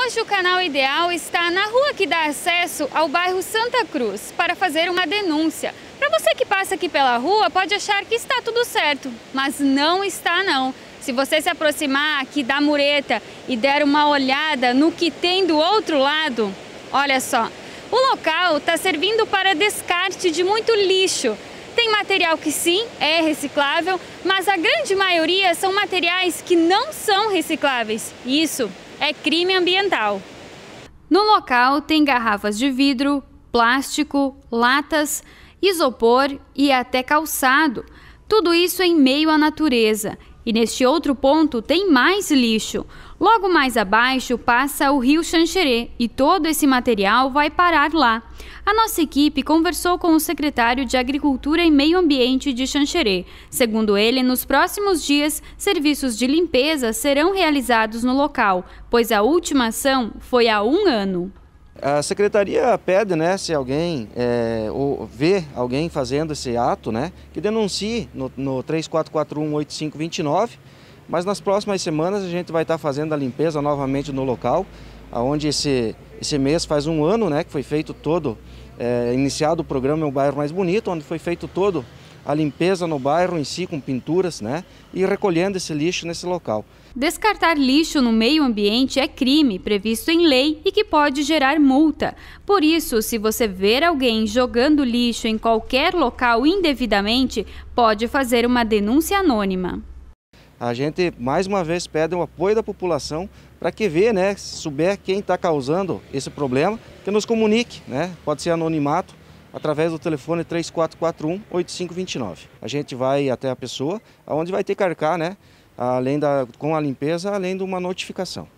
Hoje o canal Ideal está na rua que dá acesso ao bairro Santa Cruz para fazer uma denúncia. Para você que passa aqui pela rua, pode achar que está tudo certo, mas não está não. Se você se aproximar aqui da mureta e der uma olhada no que tem do outro lado, olha só, o local está servindo para descarte de muito lixo. Tem material que sim, é reciclável, mas a grande maioria são materiais que não são recicláveis. Isso é crime ambiental. No local tem garrafas de vidro, plástico, latas, isopor e até calçado. Tudo isso em meio à natureza. E neste outro ponto tem mais lixo. Logo mais abaixo passa o rio Xanxerê e todo esse material vai parar lá. A nossa equipe conversou com o secretário de Agricultura e Meio Ambiente de Xanxerê. Segundo ele, nos próximos dias, serviços de limpeza serão realizados no local, pois a última ação foi há 1 ano. A secretaria pede, se alguém ou vê alguém fazendo esse ato, que denuncie no 3441-8529, mas nas próximas semanas a gente vai estar fazendo a limpeza novamente no local, onde esse mês faz 1 ano, que foi feito todo, iniciado o programa É um Bairro Mais Bonito, onde foi feito todo a limpeza no bairro em si, com pinturas, e recolhendo esse lixo nesse local. Descartar lixo no meio ambiente é crime previsto em lei e que pode gerar multa. Por isso, se você ver alguém jogando lixo em qualquer local indevidamente, pode fazer uma denúncia anônima. A gente, mais uma vez, pede o apoio da população para que vê, se souber quem está causando esse problema, que nos comunique, Pode ser anonimato, através do telefone 3441-8529. A gente vai até a pessoa, onde vai ter que arcar, com a limpeza, além de uma notificação.